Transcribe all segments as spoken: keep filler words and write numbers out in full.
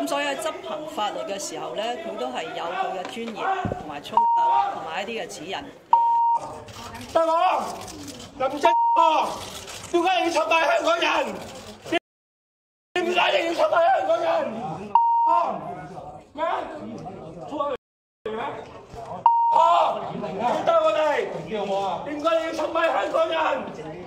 所以喺執行法律嘅時候咧，佢都係有佢嘅專業同埋操守同埋一啲嘅指引。 得我林鄭哦，點解你要出賣香港人？點解你要出賣香港人？啊咩？出去咩？啊！唔得我哋，點解你要出賣香港人？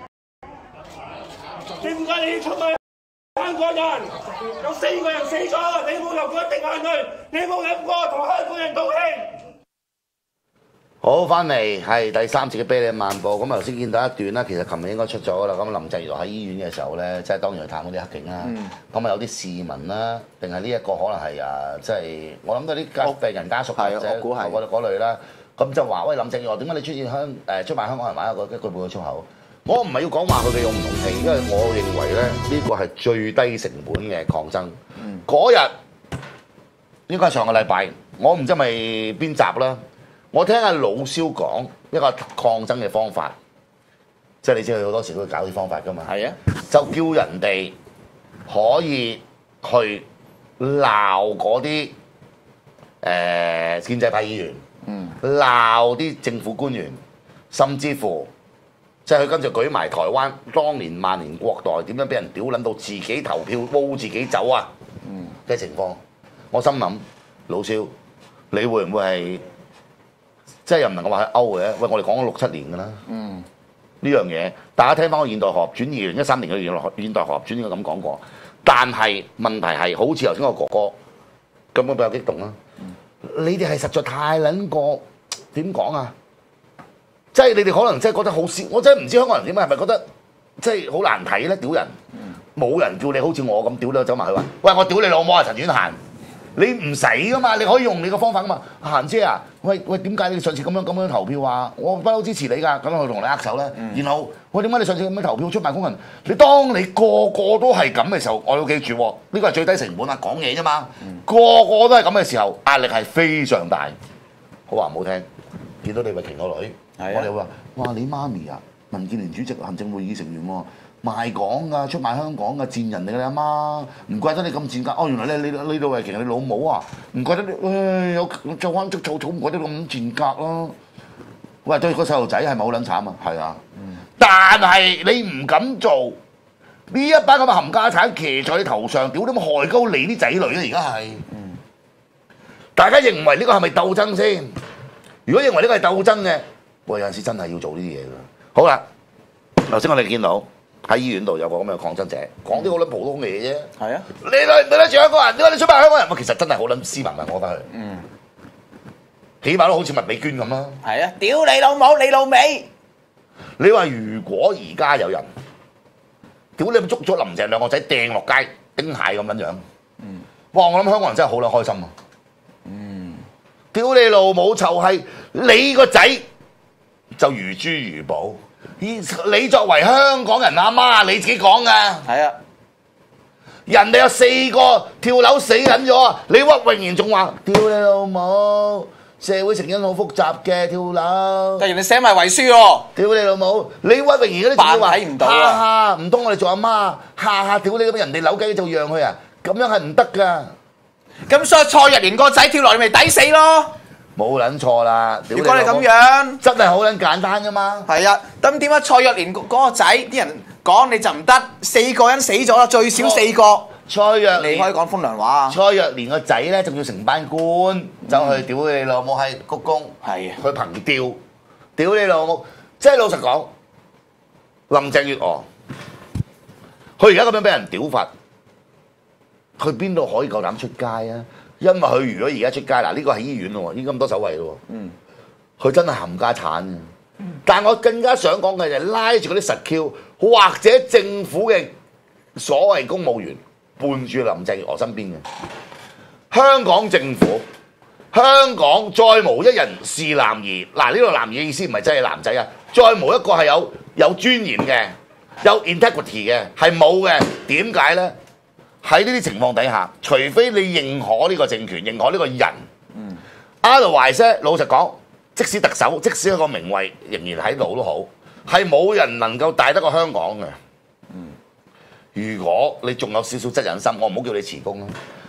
點解你要出賣香港人？有四個人死咗，你冇流過一滴眼淚，你冇諗過同香港人道歉。 好，翻嚟係第三節嘅啤梨漫步。咁頭先見到一段啦，其實琴日應該出咗啦。咁林鄭月娥喺醫院嘅時候咧，即係當然去探嗰啲黑警啦。咁啊、嗯、有啲市民啦，定係呢一個可能係啊，即係我諗到啲家病人家屬或者嗰嗰類啦。咁就話喂，林鄭月娥點解你出現香誒出賣香港人話一個一句半句粗口？我唔係要講話佢哋勇唔勇氣，因為我認為咧呢個係最低成本嘅抗爭。嗰日、嗯、應該係上個禮拜，我唔知係咪邊集啦。我聽阿老蕭講一個抗爭嘅方法，即係你知佢好多時都會搞啲方法噶嘛。係啊，就叫人哋可以去鬧嗰啲誒建制派議員，鬧啲、嗯、政府官員，甚至乎即係佢跟住舉埋台灣當年萬年國代點樣俾人屌撚到自己投票撈自己走啊嘅情況。我心諗老蕭，你會唔會係？即係又唔能夠話係歐嘅，喂！我哋講咗六七年㗎啦，嗯，呢樣嘢大家聽翻個現代學轉二零一三年嘅現代現代學轉應該咁講過，但係問題係好似頭先個哥哥根本比較激動啦，嗯、你哋係實在太撚過點講啊？即係你哋可能真係覺得好笑，我真係唔知香港人點解係咪覺得即係好難睇咧？屌人，冇、嗯、人叫你好似我咁屌你走埋去話，喂！我屌你老母啊，陳婉嫻！你唔使噶嘛，你可以用你個方法噶嘛。嫻姐啊，喂喂，點解你上次咁樣咁樣投票啊？我不嬲支持你㗎，咁我同你握手咧。嗯、然後喂，點解你上次咁樣投票出賣工人？你當你個個都係咁嘅時候，我要記住，呢個係最低成本啊，講嘢啫嘛。嗯、個個都係咁嘅時候，壓力係非常大。好話唔好聽，見到李慧瓊個女，啊、我哋會話：哇，你媽咪啊，民建聯主席、行政會議成員喎。賣港㗎，出賣香港㗎，賤人嚟㗎你阿媽，唔怪得你咁賤格。哦，原來咧你你老慧瓊你老母啊，唔怪得你，唉有做翻足草草，唔怪得咁賤格咯。喂，對個細路仔係咪好撚慘啊？係啊，嗯、但係你唔敢做，呢一班咁嘅冚家產騎在你頭上，屌你咁害鳩你啲仔女啊！而家係，嗯、大家認為呢個係咪鬥爭先？如果認為呢個係鬥爭嘅，喂有陣時真係要做呢啲嘢㗎。好啦，頭先我哋見到。喺醫院度有個咁嘅抗爭者，講啲好撚普通嘅嘢啫。係啊，你對對得住香港人，點解你出賣香港人？我其實真係好撚斯文啊，我覺得佢。嗯。起碼都好似麥美娟咁啦。係啊，屌你老母，你老味！你話如果而家有人，屌你捉咗林鄭兩個仔掟落街，丁蟹咁樣樣。嗯。哇！我諗香港人真係好撚開心啊。嗯。屌你老母就係你個仔就如珠如寶。你作為香港人阿媽，你自己講噶。係啊，人哋有四個跳樓死緊咗，你屈穎妍仲話：屌你老母，社會成因好複雜嘅跳樓。但係人哋寫埋遺書喎。屌你老母，你屈穎妍嗰啲仲要話睇唔到啊！唔通我哋做阿媽下下屌你咁，人哋扭計就讓佢啊？咁樣係唔得噶。咁所以蔡若蓮個仔跳落嚟咪抵死咯。冇撚錯啦！如果你咁樣，真係好撚簡單噶嘛。係啊，咁點解蔡若蓮嗰個仔啲人講你就唔得？四個人死咗啦，最少四個。蔡若蓮你可以講風涼話啊！蔡若蓮個仔咧，仲要成班官走去屌你老母係鞠躬，係啊，去憑吊，屌你老母！即係老實講，林鄭月娥，佢而家咁樣俾人屌法，去邊度可以夠膽出街啊？因為佢如果而家出街，嗱、這、呢個係醫院咯，已經咁多守衞咯，嗯，佢真係冚家產嘅。嗯、但我更加想講嘅就係拉住嗰啲實 Q，或者政府嘅所謂公務員伴住林鄭月娥身邊嘅香港政府，香港再無一人是男兒。嗱、呢、這個男兒嘅意思唔係真係男仔啊，再無一個係有有尊嚴嘅、有 integrity 嘅，係冇嘅。點解咧？喺呢啲情況底下，除非你認可呢個政權、認可呢個人，嗯，otherwise，老實講，即使特首、即使一個名位仍然喺度都好，係冇人能夠帶得過香港嘅。嗯，如果你仲有少少責任心，我唔好叫你辭工啦。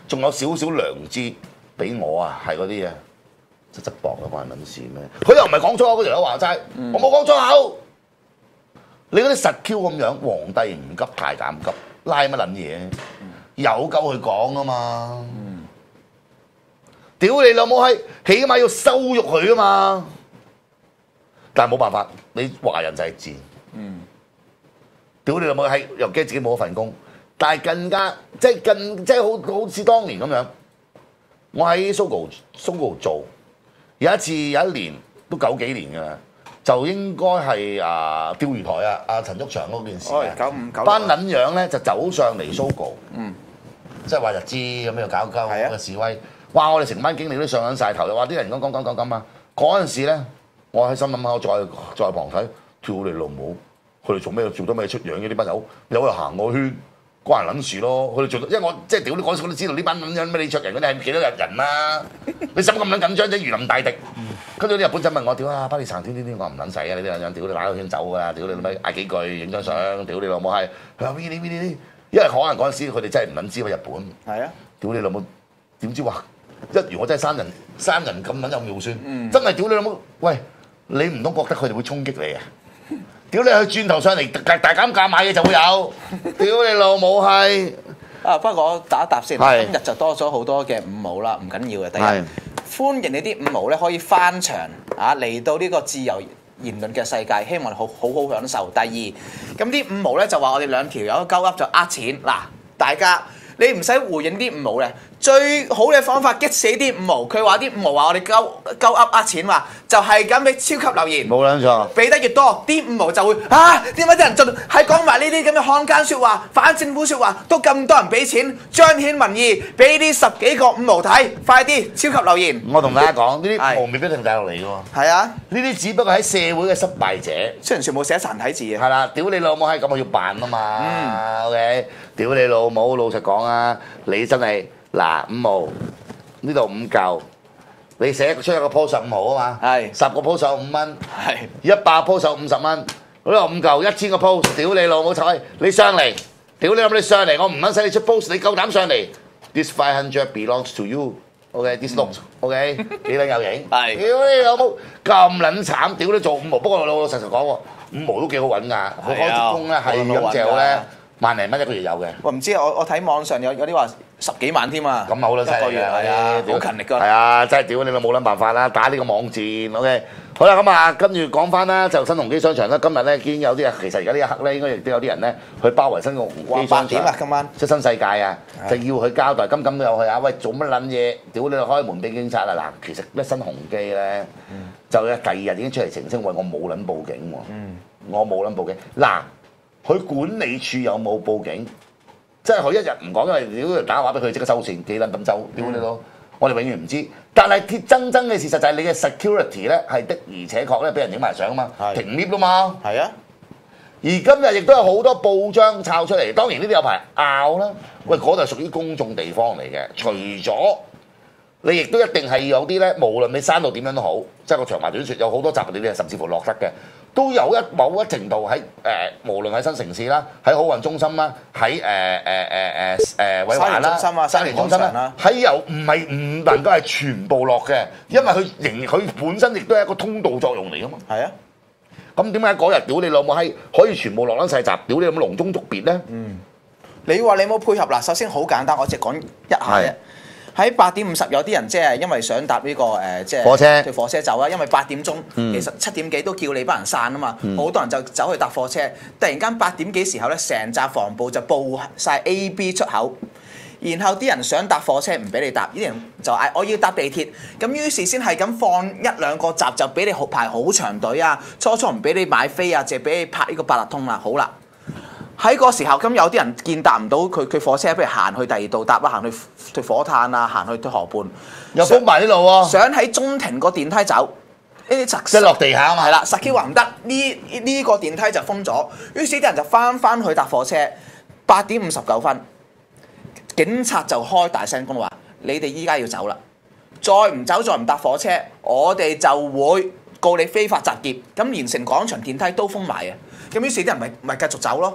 仲有少少良知俾我啊，係嗰啲啊，側側膊啊，關人撚事咩？佢又唔係講粗口，嗰條友話齋，我冇講粗口。你嗰啲實 Q 咁樣，皇帝唔急太監急，拉乜撚嘢？有鳩佢講啊嘛！屌你老母閪，起碼要羞辱佢啊嘛！但係冇辦法，你華人就係賤。嗯。屌你老母閪，又驚自己冇咗份工，但係更加即係更即係好好似當年咁樣。我喺 Sogo Sogo 做，有一次有一年都九幾年㗎啦。就應該係啊釣魚台啊，阿陳毓祥嗰件事啊， 九五九班撚樣咧就走上嚟 Sogo，嗯，即係話日資咁樣搞鳩個示威，哇！我哋成班經理都上緊晒頭，又話啲人講講講講咁啊！嗰陣時咧，我喺心諗口再再旁睇，跳你老母，佢哋做咩做得咩出樣嘅呢班友，有喺度行個圈。關人撚事咯，佢哋做到，因為我即係屌你嗰時我都知道呢班撚樣咩李卓人嗰啲係幾多日人啦，你使乜咁撚緊張啫？如臨大敵，跟住啲日本仔問我屌啊，巴黎橙添添，我唔撚使啊！你啲撚樣屌你打個圈走㗎，屌你老味嗌幾句影張相，屌你老母係，佢話 V 呢 V 呢，因為可能嗰陣時佢哋真係唔撚知去日本，係啊，屌你老母，點知話一如我真係生人生人咁撚有妙算，嗯、真係屌你老母，喂，你唔通覺得佢哋會衝擊你啊？屌你去轉頭上嚟大大減價買嘢就會有，屌你老母係！ 啊，不過我打一答先， 今日就多咗好多嘅五毛啦，唔緊要嘅。第一，歡迎你啲五毛咧可以翻牆啊，嚟到呢個自由言論嘅世界，希望好好好享受。第二，咁啲五毛咧就話我哋兩條友鳩噏就呃錢，嗱，大家你唔使回應啲五毛嘅。最好嘅方法激死啲五毛，佢話啲五毛話我哋鳩鳩噏呃錢話，就係咁俾超級留言， 冇撚錯， 俾得越多，啲五毛就會啊點解啲人盡係講埋呢啲咁嘅漢奸説話、反政府説話，都咁多人俾錢彰顯民意，俾啲十幾個五毛睇，快啲超級留言！ 我同大家講，呢啲五毛未必係大陸嚟嘅喎， 係啊， 呢啲只不過喺社會嘅失敗者， 雖然全部寫殘體字嘅， 係啦，屌你老母係咁我要扮啊嘛、嗯、，OK， 屌你老母，老實講啊，你真係〜嗱五毛呢度五嚿，你寫出一個 post 十五毫啊嘛，係十個 post 十五蚊，係一百 post 十五十蚊，呢度五嚿一千個 post，屌你老母臭閪！你上嚟，屌你老母你上嚟，我唔撚使你出 post，你夠膽上嚟 ？This five hundred belongs to you，OK？This note，OK？幾撚有型？係屌你老母咁撚慘，屌你做五毛，不過我老老實實講喎，五毛都幾好揾㗎，佢開啲工咧係咁嚼咧。萬零蚊一個月有嘅， 我唔知我我睇網上有有啲話十幾萬添啊， 咁好啦，犀利嘅，係啊， 好勤力㗎， 係啊，真係屌你咪冇撚辦法啦，打呢個網戰 ，OK， 好啦，咁啊，跟住講翻啦，就新鴻基商場啦，今日咧已經有啲啊，其實而家呢一刻咧，應該亦都有啲人咧去包圍新鴻基商場，點啊今晚出新世界啊，就要佢交代，金金都有去啊，喂，做乜撚嘢？屌你開門俾警察啊！嗱，其實咧新鴻基咧，就第二日已經出嚟澄清，喂，我冇撚報警喎，我冇撚報警，嗱。佢管理處有冇報警？即係佢一日唔講，因為如果打電話俾佢，即刻收線，幾撚咁走，屌你咯！我哋永遠唔知。但係鐵錚錚嘅事實就係你嘅 security 咧係的而且確咧俾人影埋相啊嘛，停 lift 啦嘛。係啊。而今日亦都有好多報章抄出嚟，當然呢啲有排拗啦。喂，嗰度係屬於公眾地方嚟嘅，除咗你亦都一定係有啲咧，無論你閂到點樣都好，即係個長話短説，有好多集你哋甚至乎落得嘅。都有一某一程度喺誒、呃，無論喺新城市啦，喺好運中心啦，喺誒誒誒誒誒偉華啦、沙田中心啦，喺由唔係唔能夠係全部落嘅，因為佢仍佢本身亦都係一個通道作用嚟噶嘛。係啊，咁點解嗰日屌你老母閪可以全部落撚晒閘，屌你咁隆中捉別咧？嗯，你話你冇配合嗱，首先好簡單，我只講一下啫。喺八點五十有啲人即係因為想搭呢、這個誒即係火車，火車走啦。因為八點鐘、嗯、其實七點幾都叫你班人散啊嘛，好、嗯、多人就走去搭火車。突然間八點幾時候咧，成紮防暴就佈晒 A、B 出口，然後啲人想搭火車唔俾你搭，啲人就嗌我要搭地鐵。咁於是先係咁放一兩個閘就俾你排好長隊啊，初初唔俾你買飛啊，淨係俾你拍呢個八達通啦。好啦。喺個時候，咁有啲人見搭唔到佢佢火車，不如行去第二度搭啦，行去去火炭啊，行去去河畔，又封埋呢度喎。想喺中庭個電梯走，呢啲即係落地下啊嘛。係啦，實 Q 話唔得，呢呢個電梯就封咗，於是啲人就翻翻去搭火車。八點五十九分，警察就開大聲公話：你哋依家要走啦，再唔走再唔搭火車，我哋就會告你非法集結。咁連城廣場電梯都封埋啊！咁於是啲人咪咪繼續走咯。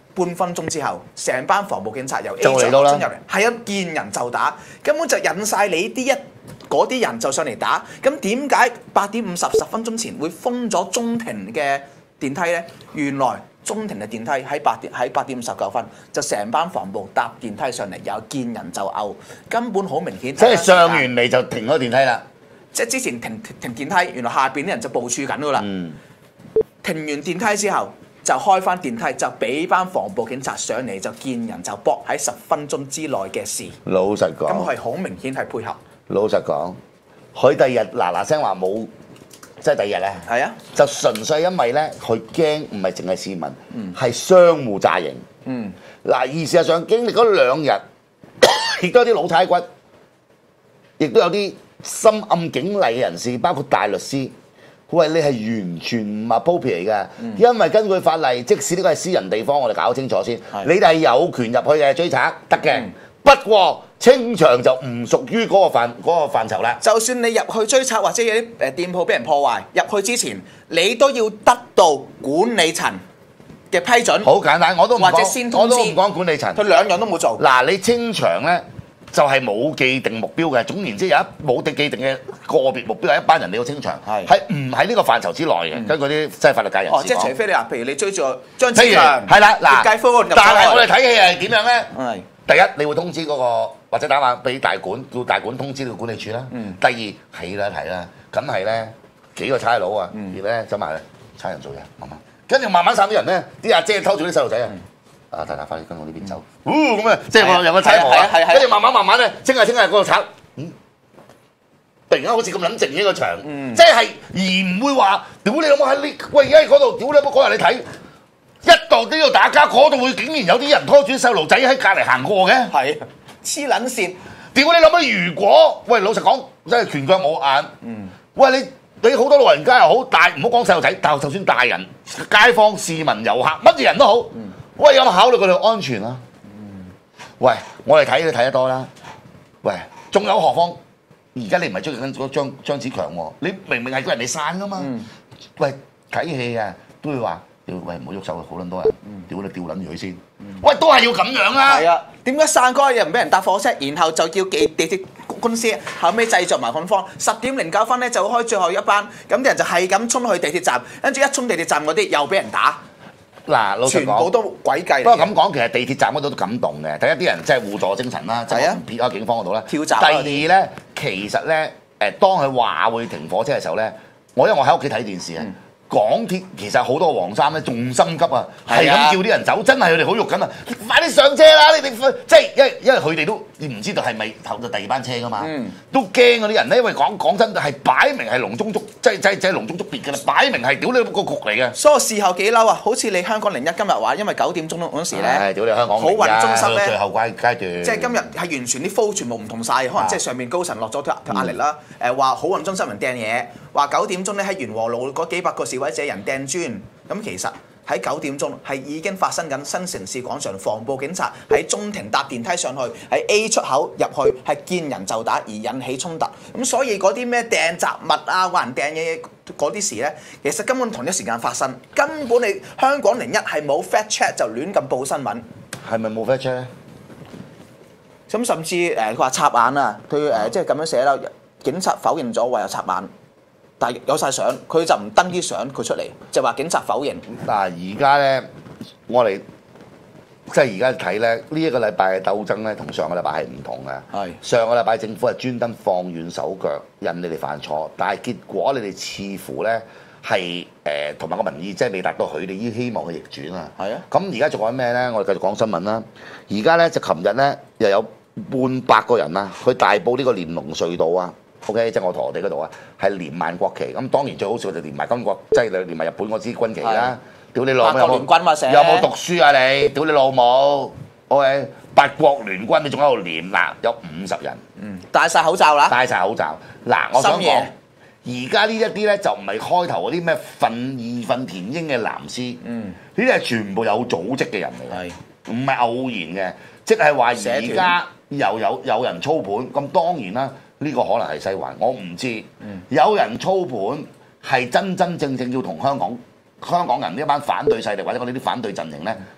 半分鐘之後，成班防暴警察由 A 就嚟到啦進入嚟，係啊，見人就打，根本就引晒你啲一嗰啲人就上嚟打。咁點解八點五十十分鐘前會封咗中庭嘅電梯咧？原來中庭嘅電梯喺八點喺八點五十九分就成班防暴搭電梯上嚟，又見人就毆，根本好明顯。 即係上完嚟就停咗電梯啦。 即係之前停停停電梯，原來下邊啲人就部署緊㗎啦。 嗯， 停完電梯之後，就開翻電梯，就俾班防暴警察上嚟，就見人就搏喺十分鐘之內嘅事。 老實講， 咁係好明顯係配合。 老實講，佢第二日嗱嗱聲話冇，即係第二日咧。 係啊， 就純粹因為咧，佢驚唔係淨係市民，係、 嗯、 商戶詐型。 嗯， 嗱，而事實上經歷嗰兩日，亦都有啲老太骨，亦都有啲深暗警例嘅人士，包括大律師。喂，你係完全唔係 appropriate 嚟㗎，嗯、因為根據法例，即使呢個係私人地方，我哋搞清楚先。是你哋係有權入去嘅追查得嘅，嗯、不過清場就唔屬於嗰個範嗰、嗰個範疇啦。 就算你入去追查或者有啲誒店鋪俾人破壞，入去之前你都要得到管理層嘅批准。 好簡單，我都唔或者先通知， 我都唔講管理層。 佢兩樣都冇做。 嗱，你清場咧？就係冇既定目標嘅，總言之有一冇定既定嘅個別目標，係一班人你要清場，係唔喺呢個範疇之內嘅？嗯、根據啲即係法律界人士講。哦， 即係除非你話，譬如你追住張子強，係啦，嗱，但係我哋睇戲係點樣咧？係第一，你會通知嗰、嗰個或者打電話俾大管，叫大管通知呢個管理處啦。嗯、第二係啦係啦，梗係咧幾個差佬啊，而咧走埋嚟差人做嘢，慢慢跟住慢慢散啲人咧，啲阿姐偷住啲細路仔啊。嗯啊！大家快啲跟我呢邊走。哦，咁啊，即係我有個仔婆啊，跟住慢慢慢慢咧，清下清下嗰個賊，嗯，突然間好似咁撚靜呢個場，嗯、即係而唔會話，屌你有冇喺呢？喂，而家喺嗰度，屌你有冇嗰日你睇，一度都要打交，嗰度會竟然有啲人拖住啲細路仔喺隔離行過嘅， 係黐撚線。屌你諗下，如果喂老實講，真係拳腳冇眼，嗯，喂你你好多老人家又好，大唔好講細路仔，但就算大人、街坊、市民、遊客，乜嘢人都好。嗯喂，有冇考慮佢哋安全啊？嗯、喂，我哋睇你睇得多啦。喂，仲有何況？而家你唔係追緊嗰張張子強喎，你明明係叫人哋散噶嘛？嗯、喂，睇戲啊，都會話，喂唔好喐手，好撚多人，屌你吊撚住佢先。嗯、喂，都係要咁樣啦。係啊， 點解散嗰日又唔俾人搭火車，然後就叫地地鐵公司後尾製作埋恐慌，十點零九分咧就開最後一班，咁啲人就係咁衝去地鐵站，跟住一衝地鐵站嗰啲又俾人打。 嗱，老實講， 全部都詭計。 不過咁講，其實地鐵站嗰度都感動嘅。第一啲人真係互助精神啦，就係撇開警方嗰度啦。 跳閘。 第二咧，其實咧，誒，當佢話會停火車嘅時候咧，我因為我喺屋企睇電視啊。嗯港鐵其實好多黃衫咧，仲心急啊，係咁叫啲人走，真係佢哋好肉緊啊！快啲上車啦！你哋即係因為因為佢哋都唔知道係咪投到第二班車噶嘛，嗯、都驚嗰啲人咧，因為講講真係擺明係龍中捉，即係即係即係龍中捉別嘅啦，擺明係屌你個局嚟嘅。 所以事後幾嬲啊！好似你香港零一今日話，因為九點鐘嗰時咧， 屌你香港好運中心咧， 最後階階段， 即係今日係完全啲 flow 全部唔同晒，可能即係上面高層落咗條壓力啦。誒話、嗯、好運中心人掟嘢，話九點鐘咧喺元和路嗰幾百個示威者人掟磚。咁其實喺九點鐘係已經發生緊新城市廣場防暴警察喺中庭搭電梯上去，喺 A 出口入去係見人就打而引起衝突。咁所以嗰啲咩掟雜物啊、話人掟嘢嗰啲事咧，其實根本同一時間發生，根本你香港零一係冇 fact check 就亂咁報新聞。 係咪冇 fact check 咧？ 咁甚至誒佢話插眼啊，佢誒即係咁樣寫啦，警察否認咗話有插眼。但係有晒相，佢就唔登啲相佢出嚟，就話警察否認。 嗱，而家咧，我哋即係而家睇咧，呢一個禮拜嘅鬥爭咧，同上個禮拜係唔同嘅。係是上個禮拜政府係專登放軟手腳，引你哋犯錯，但係結果你哋似乎咧係誒同埋個民意即係未達到佢哋依希望嘅逆轉啊。係啊。咁而家仲講咩咧？我哋繼續講新聞啦。而家咧就琴日咧又有半百個人啊，去大埔呢個連龍隧道啊。O.K. 即係我陀地嗰度啊，係連萬國旗咁，當然最好笑就連埋金國，即係連埋日本嗰支軍旗啦。屌你老母有冇？有冇讀書啊你？屌你老母！O.K. 八國聯軍你仲喺度連嗱，有五十人。嗯。戴晒口罩啦。戴晒口罩。嗱，我想講，而家呢一啲咧就唔係開頭嗰啲咩憤義憤填膺嘅藍絲。嗯。呢啲係全部有組織嘅人嚟嘅，唔係偶然嘅，即係話而家又有有人操盤，咁當然啦。呢個可能係西環，我唔知。嗯、有人操盤係真真正正要同香港香港人呢一班反對勢力或者我哋啲反對陣營咧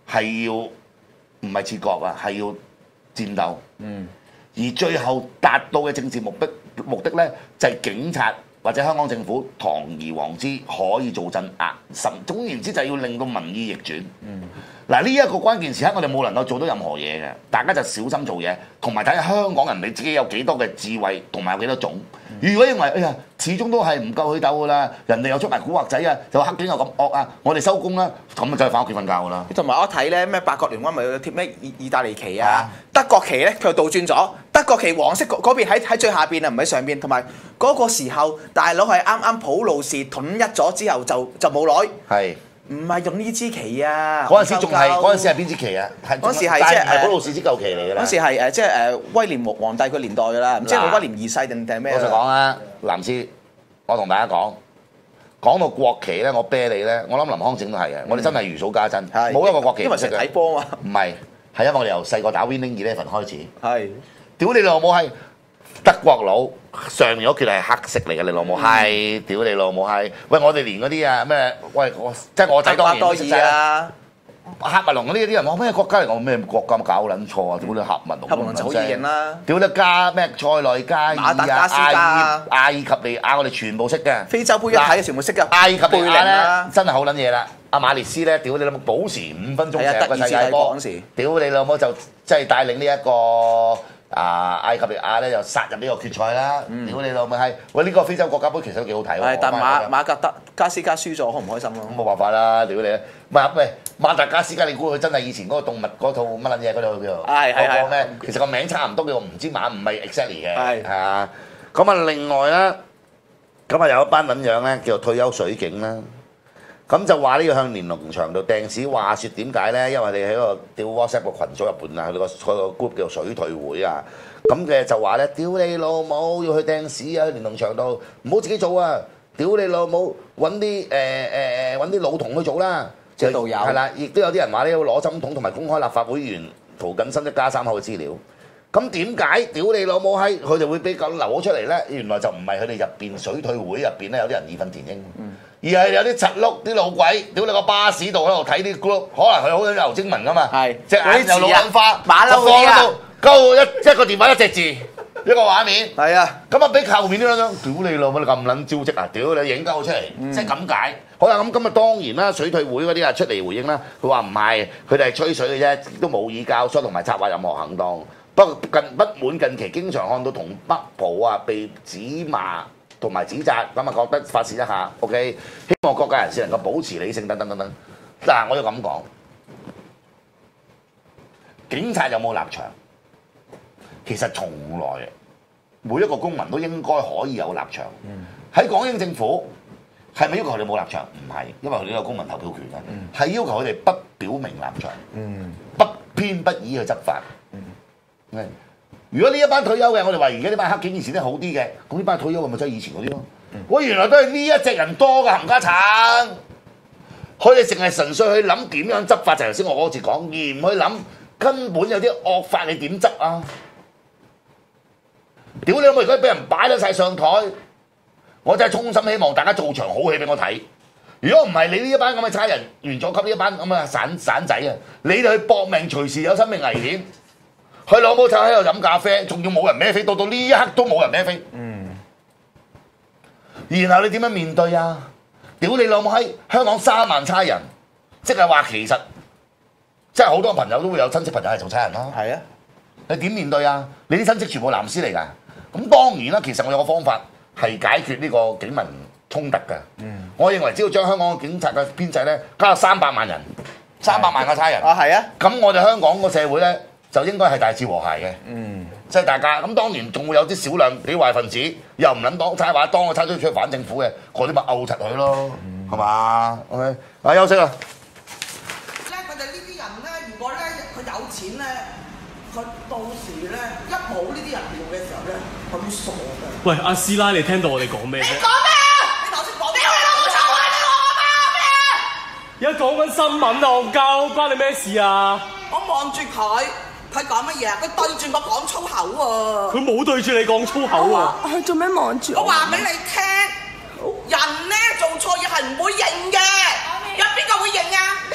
係要唔係切割啊，係要戰鬥。 嗯。 而最後達到嘅政治目的目的咧，就係、是、警察或者香港政府堂而皇之可以做鎮壓，甚總言之就係要令到民意逆轉。嗯。嗱呢一個關鍵時刻，我哋冇能夠做到任何嘢嘅，大家就小心做嘢，同埋睇下香港人你自己有幾多嘅智慧，同埋有幾多種。如果認為哎呀，始終都係唔夠去鬥㗎啦，人哋又出埋古惑仔啊，就黑警又咁惡啊，我哋收工啦，咁就係翻屋企瞓覺㗎啦。 同埋我睇咧咩八國聯軍咪貼咩意意大利旗啊，德國旗咧佢又倒轉咗，德國旗黃色嗰邊喺喺最下邊啊，唔喺上邊。同埋嗰個時候大佬係啱啱普魯士統一咗之後就就冇耐。係。唔係用呢支旗啊！ 嗰陣時仲係嗰陣時係邊支旗啊？ 嗰陣時係即係係普魯士支舊旗嚟㗎啦。 嗰陣時係誒即係誒威廉皇帝個年代㗎啦，唔知係威廉二世定定係咩？ 老實講啊，藍絲，我同大家講，講到國旗咧，我啤你咧，我諗林康正都係嘅，我哋真係如數家珍，冇一個國旗唔識嘅。因為成日睇波啊嘛。唔係，係因為我哋由細個打 Winning Eleven 開始。係。屌你老母係德國佬！上面嗰橛係黑色嚟嘅，你老母係，屌你老母係！喂，我哋連嗰啲啊咩，喂我即係我仔當然都識啊！喀麥隆嗰啲啲人話咩國家嚟講咩國家搞撚錯啊！屌你喀麥隆，喀麥隆就好易認啦！屌你加咩塞內加爾啊、阿爾及利亞，我哋全部識嘅。非洲杯一睇全部識嘅。阿爾及利亞咧真係好撚嘢啦！阿馬列斯咧，屌你老母保持五分鐘成個世界波，屌你老母就即係帶領呢一個。啊！埃及利亞咧就殺入呢個決賽啦！屌你老味係，喂呢個非洲國家杯其實都幾好睇喎。係，但馬馬格德加斯加輸咗，開唔開心咯？咁冇辦法啦！屌你，馬喂馬達加斯加，你估佢真係以前嗰個動物嗰套乜撚嘢嗰度叫做？係係係咩？其實個名差唔多，叫唔知馬唔係 exactly 嘅。係係啊！咁啊，另外咧，咁啊有一班撚樣咧叫做退休水警啦。咁就話呢要向連儂牆度掟屎，話説點解咧？因為你喺個屌 WhatsApp 個群組入邊啊，佢個佢個 group 叫做水退會啊，咁嘅就話咧，屌你老母要去掟屎啊！連儂牆度唔好自己做啊！屌你老母揾啲誒誒誒揾啲老同去做啦，即係導遊係啦，亦都有啲人話咧要攞針筒同埋公開立法會議員涂謹申一家三口嘅資料。咁點解屌你老母閪佢哋會比較流咗出嚟咧？原來就唔係佢哋入邊水退會入邊咧有啲人義憤填膺。嗯而係有啲柒碌啲老鬼，屌你個巴士度喺度睇啲 group，可能佢好有劉精文噶嘛，隻眼又老眼花，馬騮嗰啲啊，鳩一一個電話一隻字，一個畫面，係啊，咁啊俾後面啲兩張，屌你老母你咁撚招積啊，屌你影鳩出嚟，即係咁解。好啦，咁今日當然啦，水退會嗰啲啊出嚟回應啦，佢話唔係，佢哋係吹水嘅啫，都冇意教唆同埋策劃任何行動。不過近不滿近期經常看到同北浦啊被指罵。同埋指責，咁啊覺得發泄一下 ，OK， 希望各界人士能夠保持理性等等等等。嗱，我要咁講，警察有冇立場？其實從來每一個公民都應該可以有立場。喺、嗯、港英政府係咪要求佢哋冇立場？唔係，因為佢哋有公民投票權嘅，係、嗯、要求佢哋不表明立場，嗯、不偏不倚去執法。嗯如果呢一班退休嘅，我哋話而家呢班黑警以前都好啲嘅，咁呢班退休嘅咪真係以前嗰啲咯。我、嗯、原來都係呢一隻人多嘅冚家鏟，佢哋淨係純粹去諗點樣執法，就頭先我嗰次講，而唔去諗根本有啲惡法你點執啊？屌你老母！而家俾人擺咗晒上台，我真係衷心希望大家做場好戲俾我睇。如果唔係你呢一班咁嘅差人，元佐級呢一班咁嘅散散仔啊，你哋去搏命，隨時有生命危險。佢老母就喺度飲咖啡，仲要冇人孭飛，到到呢一刻都冇人孭飛。嗯。然後你點樣面對啊？屌你老母閪！香港三萬差人，即係話其實，即係好多朋友都會有親戚朋友係做差人啦。係啊。你點面對啊？你啲親戚全部藍絲嚟㗎。咁當然啦，其實我有個方法係解決呢個警民衝突㗎。嗯。我認為只要將香港嘅警察嘅編制咧加三百萬人，三百萬個差人。啊，係啊。咁我哋香港個社會咧。就應該係大致和諧嘅，嗯，即係大家咁當然仲會有啲少量啲壞分子，又唔撚當差話當個差都出去反政府嘅，嗰啲咪毆窒佢咯，係嘛 ？OK， 啊休息啦。咧佢哋呢啲人咧，如果咧佢有錢咧，佢到時咧一冇呢啲人用嘅時候咧，佢會傻嘅。喂，阿師奶，你聽到我哋講咩啫？你講咩啊？你頭先講咩？你老臭啊！你講咩？而家講緊新聞啊，戇鳩，關你咩事啊？我望住佢。佢講乜嘢啊？佢對住我講粗口喎！佢冇對住你講粗口喎！佢做咩望住我？我話俾你聽，人咧做錯嘢係唔會認嘅，有邊個會認啊？邊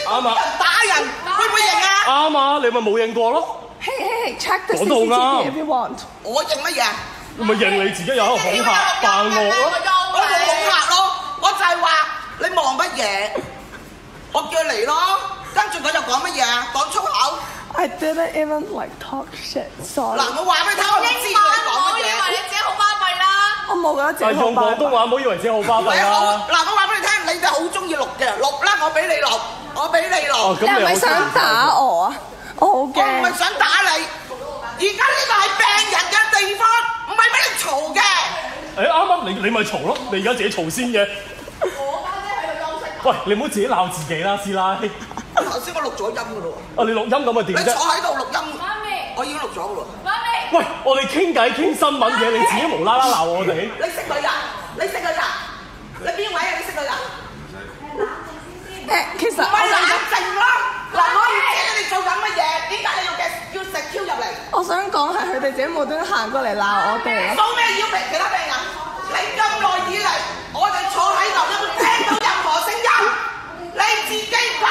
啱啊！ 打人會唔會認啊？ 啱啊！你咪冇認過咯。 Hey hey check the 講到 C C T V 啱 if you want。 我認乜嘢？ 你咪認你自己又喺度恐嚇扮惡咯。 我冇恐嚇咯，我就係話你望乜嘢？我叫嚟咯，跟住佢就講乜嘢啊？講粗口。 I didn't even like talk shit. Sorry。 嗱，我話俾你聽，我唔知你講乜嘢。 你自己好巴閉啦！ 我冇覺得自己係用廣東話，唔好以為自己好巴閉啦。 嗱，我話俾你聽，你哋好中意錄嘅，錄啦，我俾你錄，我俾你錄。 哦，咁你係咪你好想打我啊？我好我唔驚。 係想打你，而家呢個係病人嘅地方，唔係俾你嘈嘅。 誒啱啱你你咪嘈咯，你而家自己嘈先嘅。 我家姐喺度休息。 喂，你唔好自己鬧自己啦，師奶。 頭先我錄咗音噶咯啊，你錄音咁啊點喎，你坐啫？ 喺度錄音， 媽咪， 我已經錄咗噶咯。 媽咪， 喂，我哋傾偈傾新聞嘅，你自己無啦啦鬧我哋。 你識佢㗎？你識佢㗎？你邊位啊？你識佢㗎？ 誒，其實咪我冷想靜咯！嗱，我唔知你哋做緊乜嘢，點解你要嘅要食 Q 入嚟？ 我想講係佢哋自己無端行過嚟鬧我哋咯。 做咩要俾其他病人？你咁耐以嚟，我哋坐喺度有冇聽到任何聲音？你自己講，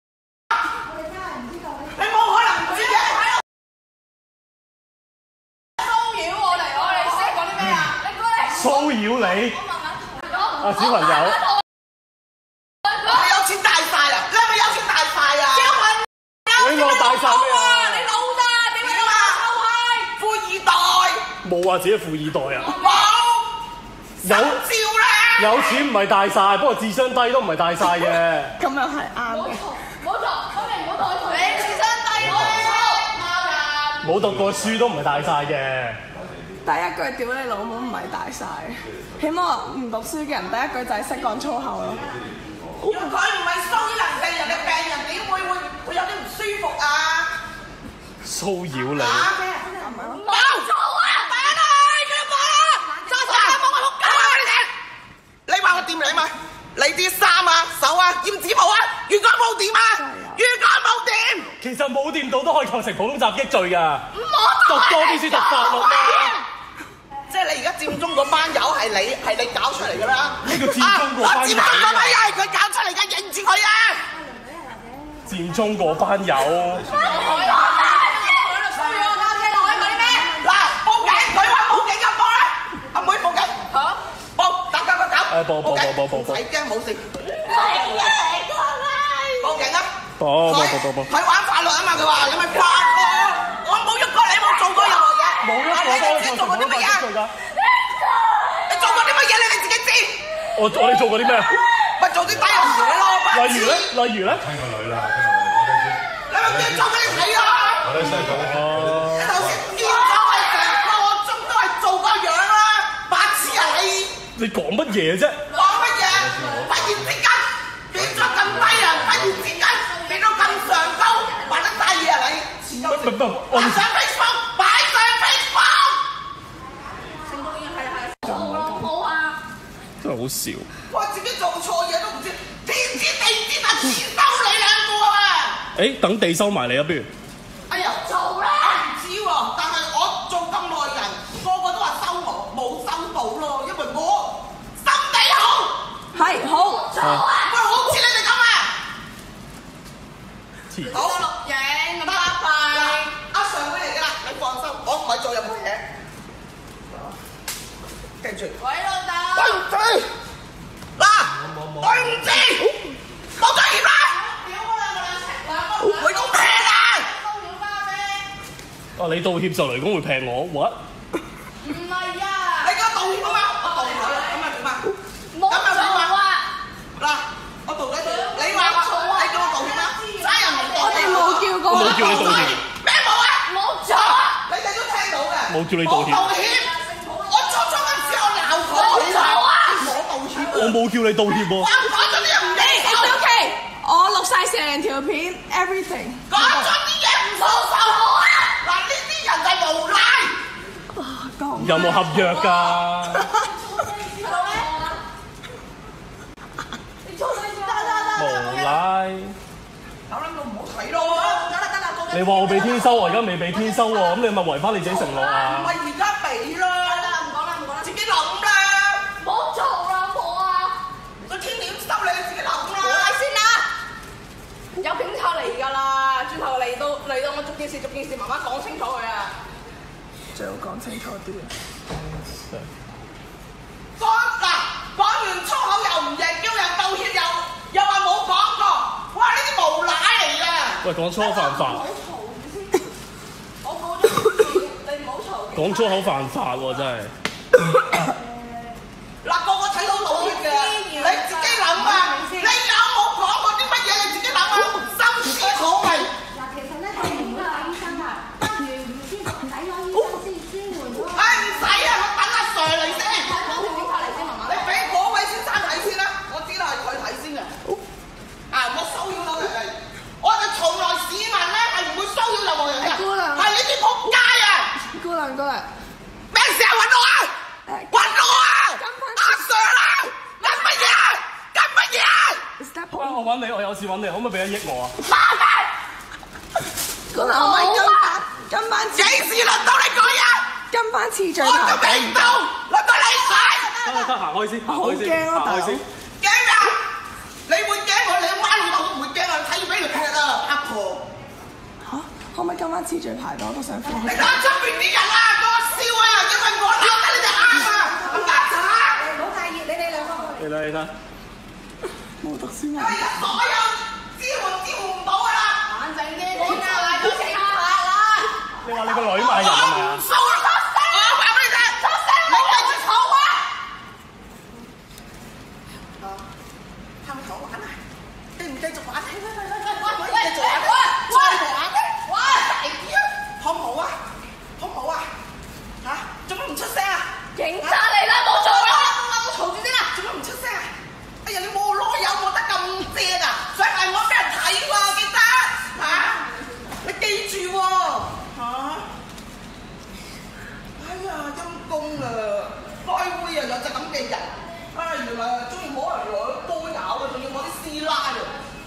你冇可能唔知嘅。 騷擾我嚟，我哋識講啲咩啊？你過嚟。 騷擾你，啊小朋友。 你有錢大晒啊！你係咪有錢大晒啊？ 你我大晒咩啊？ 你老咋？點解你富二代冇話自己富二代啊！ 冇有照咧。 有錢唔係大晒，不過智商低都唔係大晒嘅。 咁又係啱嘅。 冇錯，媽咪唔好同佢嘈。你智商低我鬧人。 冇讀過書都唔係大晒嘅。 第一句屌你老母唔係大晒，起碼唔讀書嘅人第一句就係識講粗口咯。 佢唔係騷擾人哋，人哋病人點會會會有啲唔舒服啊？ 騷擾你， 冇錯啊！病人佢冇啦，揸手啊！幫我仆街啊！你哋，你話我掂你嘛？你啲衫啊、手啊、驗指模啊，如果冇掂啊，如果冇掂， 其實冇掂到都可以構成普通襲擊罪㗎。讀多啲書讀法律啦。 即係你而家佔中嗰班友係你係你搞出嚟㗎啦！ 呢個佔中嗰班友啊，佔中嗰班友係佢搞出嚟嘅，認住佢啊！ 佔中嗰班友， 嗱，報警！佢話報警就報啦，阿妹報警嚇，報打九九九， 誒報報報報報報唔使驚冇事，報警啊！ 報報報報報， 佢玩法律啊嘛，佢話你咪法律，我冇喐過你，冇做過任何嘢， 冇喐過你哋自己做過啲乜嘢？你做過啲乜嘢？你哋自己知。 我我哋做過啲咩？ 咪做啲低人嘢咯， 例如咧，例如咧， 聽個女啦，聽個女， 你咪叫做俾你睇啊！ 我哋先講。 你頭先見咗係成個鐘都係做個樣啦，白痴啊你！ 你講乜嘢啫？ 講乜嘢？忽然之間變咗咁低人，忽然之間變到咁上高，玩得大嘢啊你！ 唔唔唔，我擺上 Facebook，擺上 Facebook。 真係好笑。 我自己做錯嘢都唔知，天知地知但錢收你兩個啊！ 誒，等地收埋你啊，不如？ 哎呀，做啦！我唔知喎，但係我做咁耐人，個個都話收我，冇收到咯，因為我心地好。 係好。 做啊！喂，好似你哋咁啊！ 黐好錄影，拜拜。阿 Sir 會嚟㗎啦，你放心，我唔係做任何嘢。記住。 喂，老豆。 對唔住，嗱，對唔住，冇道歉啦。 屌我兩個兩尺兩個兩佢講咩啊？ 騷擾家姐。 啊！你道歉就嚟講會劈我，what？ 唔係啊。 你而家道歉啊嘛？我道歉啦，咁咪點啊？ 冇錯啊。 嗱，我道咗歉，你話我，你叫我道歉啦，真係唔我哋冇叫過。 我冇叫你道歉。 咩冇啊？ 冇錯啊。 你哋都聽到嘅。 冇叫你道歉我道歉，我初初嗰陣時我鬧佢，我道歉。 我冇叫你道歉喎。 我講咗啲嘢唔理 ，It's okay。我錄晒成條片 ，everything。 講咗啲嘢唔好受我啊！嗱，呢啲人就係無賴。 有冇合約㗎？無賴。 有諗到唔好睇咯。得啦得啦， 你話我俾天收，我而家未俾天收喎，咁你咪違翻你自己承諾唔啊？ 係而家俾啦。 唔講啦唔講啦， 自己諗啦。 唔好嘈啦，婆啊！ 個天點收你，你自己諗啦。 我嚟先啦。有件事逐件事慢慢講清楚佢啊！最好講清楚啲。講嗱，講完粗口又唔認，叫人道歉又又話冇講過，哇！呢啲無賴嚟㗎！ 喂，講粗口犯法。 唔好嘈先，我報咗警，你唔好嘈。講粗口犯法喎，真係。嗱，個個睇到道歉嘅，你自己諗啊！你有冇講過啲乜嘢？你自己諗啊！心思好味。 嗱，其實咧係唔會睇醫生㗎，不如唔知唔使攞醫生先先換咗。 唉，唔使啊！我等阿 Sir 嚟先。攞條警察嚟先，媽媽。你俾嗰位先生睇先啦，我知道係佢睇先嘅。啊，唔好騷擾到人哋。我哋從來市民咧係唔會騷擾任何人嘅，係呢啲仆街啊！姑娘，姑娘，咩時候揾我啊？揾我啊！阿 Sir 啦，跟乜嘢啊？跟乜嘢啊？ 我揾你，我有事揾你，可唔可以俾一億我啊？ 媽咪，姑娘，可唔可以跟翻跟翻？幾時輪到你講嘢？跟翻次序排。我都未到，輪到你睇。 得得，行開先，行開先，行開先。 驚啊！你會驚我，你阿媽老豆都唔會驚啊！睇住俾條劈啊，阿婆。嚇？可唔可以跟翻次序排到？我都想放。你睇出邊啲人啊，嗰個笑啊，因為我鬧得你哋啱啊！唔得㗎！ 唔好介意，你哋兩個。 你睇你睇。 冇讀書啊！所有支援支援唔到㗎啦！冷靜啲，冇啊！都食下啦！ 你話你個女賣人係咪啊？ 收啦！我話俾你聽，收聲！你繼續嘈啊！啊，係咪好玩啊？繼唔繼續玩？喂喂喂喂喂！繼續玩！喂喂喂！大啲啊！好唔好啊？好唔好啊？嚇？做乜唔出聲啊？警察嚟啦！冇嘈啦！冇嘈住先啦！做乜唔出聲啊？哎呀！你冇攞有冇得咁正啊？上嚟我俾人睇喎，記得嚇？你記住喎嚇！哎呀，陰公啊！開會啊有隻咁嘅人，啊原來中意摸人兩波友啊，仲要摸啲師奶啊！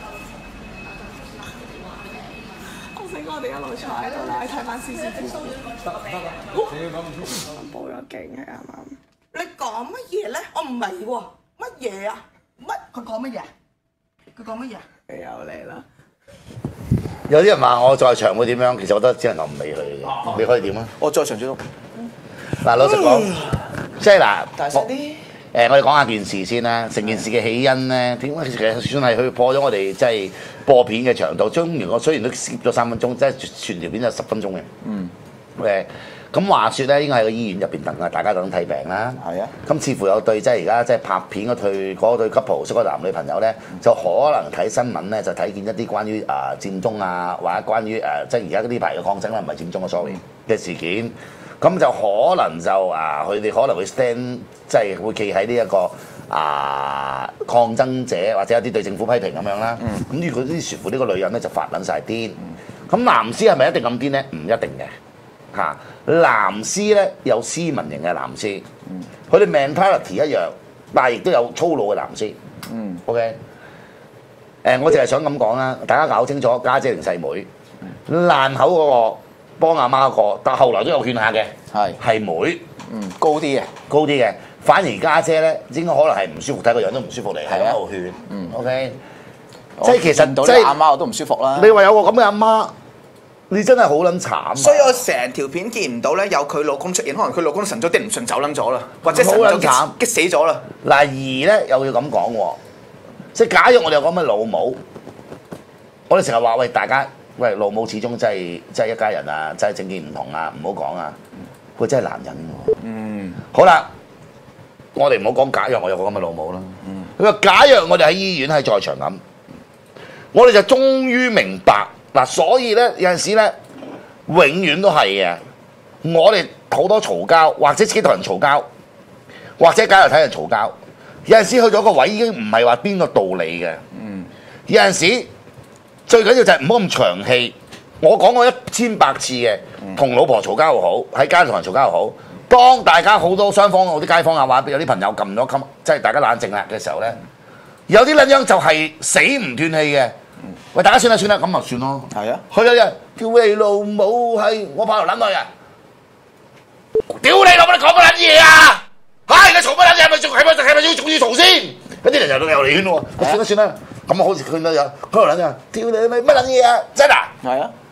我醒我哋一路坐喺度啦，睇翻 C C T V。得得得，你要講唔出。報咗警係啱啱。你講乜嘢咧？我唔明喎，乜嘢啊？乜？佢講乜嘢？佢講乜嘢？你又嚟啦！ 有啲人話我在場會點樣，其實我覺得只能夠唔理佢嘅。你可以點啊？ 我在場最多。 嗱，老實講，即係嗱， 大聲啲。 誒，我哋講下件事先啦。成件事嘅起因咧，點解其實算係佢破咗我哋即係播片嘅長度。將完我雖然都 skip 咗三分鐘，即係全條片就十分鐘嘅。嗯。誒，咁話説咧，應該喺個醫院入邊等啊，大家等睇病啦。係啊。咁似乎有對即係而家即係拍片嗰對嗰對 couple，識嗰男女朋友咧，就可能睇新聞咧，就睇見一啲關於啊佔中啊，或者關於誒即係而家呢排嘅抗爭啦，唔係佔中啊 sorry 嘅事件。咁就可能就啊，佢哋可能會 stand，即係會企喺呢一個啊抗爭者或者有啲對政府批評咁樣啦。咁如果啲似乎呢個女人咧就發撚晒癲。咁藍絲係咪一定咁癲咧？唔一定嘅嚇。藍絲咧有斯文型嘅藍絲，佢哋 mentality 一樣，但係亦都有粗魯嘅藍絲。嗯 OK。誒，我淨係想咁講啦，大家搞清楚家姐定細妹，爛口嗰個。幫阿媽個，但後來都有勸下嘅，係係妹，嗯高啲嘅，高啲嘅。反而家姐咧，應該可能係唔舒服，睇個樣都唔舒服嚟，係喺度勸。嗯 ，OK，即係其實到你阿媽我都唔舒服啦。 你話有個咁嘅阿媽，你真係好撚慘。 所以我成條片見唔到咧，有佢老公出現，可能佢老公神咗啲唔順走撚咗啦，或者神咗激激死咗啦。 嗱，而咧又要咁講喎，即係假如我哋有講咩老母，我哋成日話喂大家。喂，老母始終真係真係一家人啊，真係政見唔同啊，唔好講啊，佢真係男人喎。嗯，好啦，我哋唔好講假若我有個咁嘅老母啦。嗯，佢話假若我哋喺醫院喺在場咁，我哋就終於明白嗱，所以咧有陣時咧，永遠都係嘅。我哋好多嘈交，或者自己同人嘈交，或者假若睇人嘈交，有陣時去咗個位已經唔係話邊個道理嘅。嗯，有陣時。最緊要就係唔好咁長氣。我講過一千百次嘅，同老婆嘈交又好，喺街同人嘈交又好。當大家好多雙方有啲街坊啊，或者有啲朋友撳咗襟，即係大家冷靜啦嘅時候咧，有啲撚樣就係死唔斷氣嘅。喂，大家算啦算啦，咁就算咯。係啊，去咗人叫你老母係我怕頭撚去啊！屌你老母，你講乜撚嘢啊？嚇！而家嘈乜撚嘢？係咪仲係咪係咪要仲要嘈先？嗰啲人又又嚟勸喎。算啦算啦。咁啊，好似佢咁樣，佢度撚啊！屌你咪乜撚嘢啊！真啊！係啊！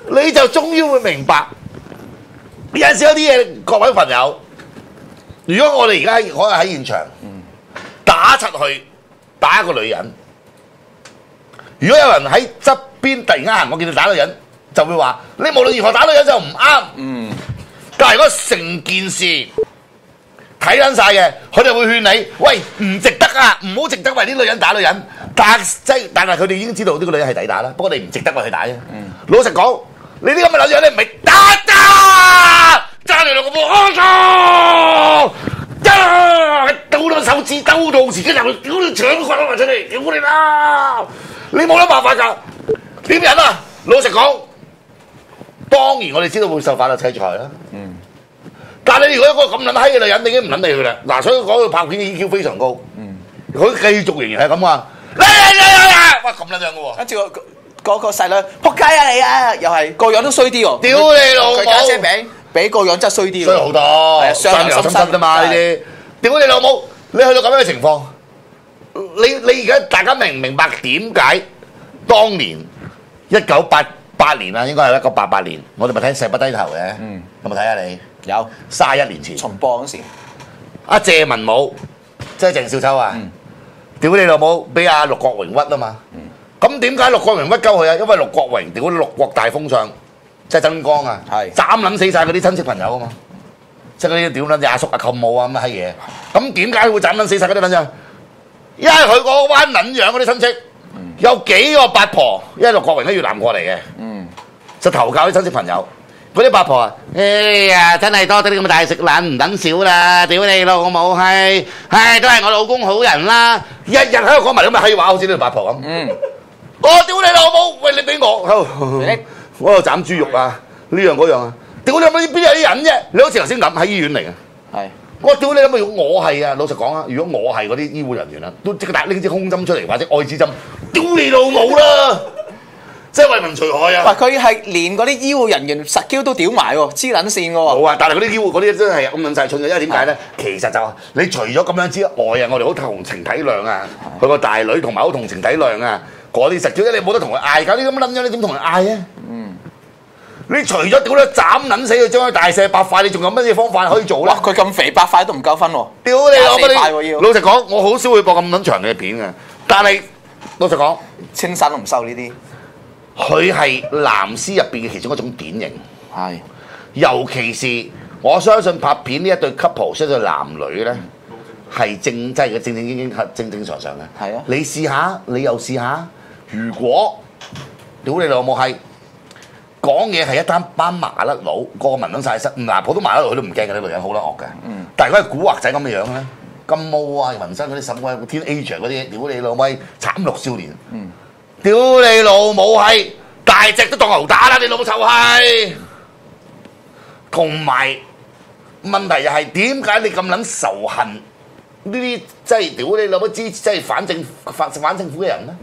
你就終於會明白。有陣時有啲嘢，各位朋友，如果我哋而家可以喺現場打出去打一個女人，如果有人喺側邊突然間行過見到打女人，就會話你無論如何打女人就唔啱。嗯，但係如果成件事睇撚晒嘅，佢哋會勸你，喂，唔值得啊，唔好值得為啲女人打女人。但即係但係佢哋已經知道呢個女人係抵打啦，不過你唔值得為佢打啫。嗯，老實講，你啲咁嘅女人你唔係打打，揸你兩個波開錯，打到兩手指兜到自己入去，屌你搶骨啊出嚟，屌你啦！你冇得辦法㗎，點忍啊？老實講，當然我哋知道會受法律制裁啦。嗯。但係你如果一個咁撚閪嘅女人，你已經唔撚理佢啦。嗱，所以講佢拍片嘅 E Q 非常高。嗯。佢繼續仍然係咁話，嚟嚟嚟嚟嚟，哇咁撚樣嘅喎。跟住個嗰個細女，仆街啊你啊，又係個樣都衰啲喎。屌你老母！佢家姐比比個樣真係衰啲。衰好多。係啊，相由心生啫嘛呢啲。屌你老母！你去到咁樣嘅情況，你你而家大家明唔明白點解當年一九八八年啊，應該係一九八八年，我哋咪睇《石不低頭》嘅。嗯。有冇睇下你？有，卅一年前重播嗰時，阿謝文武即係鄭少秋啊！屌你老母，俾阿陸國榮屈啊嘛！咁點解陸國榮屈鳩佢啊？因為陸國榮屌六國大封相，即係曾江啊，斬撚死晒嗰啲親戚朋友啊嘛！即係嗰啲屌撚阿叔阿舅母啊咁嘅閪嘢。咁點解會斬撚死晒嗰啲撚樣？因為佢嗰班撚樣嗰啲親戚有幾個八婆，因為陸國榮喺越南過嚟嘅，就投教啲親戚朋友。嗰啲八婆啊，哎呀，真係多得啲咁嘅大食撚唔等少啦！屌你老母閪，唉，都係我老公好人啦，日日喺度講埋咁嘅閪話，好似呢條八婆咁。嗯，我屌你老母，喂你俾我，喺度我度斬豬肉啊，呢樣嗰樣啊，屌你老母邊有啲人啫？你好似頭先咁喺醫院嚟嘅，係我屌你老母，如果我係啊，老實講啊，如果我係嗰啲醫護人員啊，都即刻拎支空針出嚟或者愛滋針，屌你老母啦！即係為民除害啊！喂，佢係連嗰啲醫護人員實 Q 都屌埋喎，黐撚線嘅喎。冇啊！但係嗰啲醫護嗰啲真係咁撚晒蠢嘅，因為點解咧？其實就你除咗咁樣之外啊，我哋好同情體諒啊，佢個大女同埋好同情體諒啊，嗰啲實 Q 你冇得同佢嗌㗎，你咁撚樣你點同佢嗌啊？嗯，你除咗屌你斬撚死佢，將佢大卸八塊，你仲有乜嘢方法可以做咧？哇！佢咁肥八塊都唔夠分喎。屌你老母！老實講，我好少會播咁撚長嘅片嘅，但係老實講，青山都唔收呢啲。佢係藍絲入邊嘅其中一種典型，係，尤其是我相信拍片呢一對 couple， 一對男女咧，係正真係嘅正正經經、正正常常嘅。係啊，你試下，你又試下，如果屌你老母係講嘢係一單班麻甩佬，個個聞到晒身，嗱普通麻甩佬佢都唔驚嘅，呢個人好撚惡嘅。嗯，但係如果係古惑仔咁嘅樣咧，金毛啊、紋身嗰啲什麼 teenager 嗰啲，屌你老母慘綠少年。嗯。屌你老母係大隻都當牛打啦！你老母臭閪，同埋問題就係點解你咁撚仇恨呢啲即係屌你老母支即係反政反反政府嘅人咧？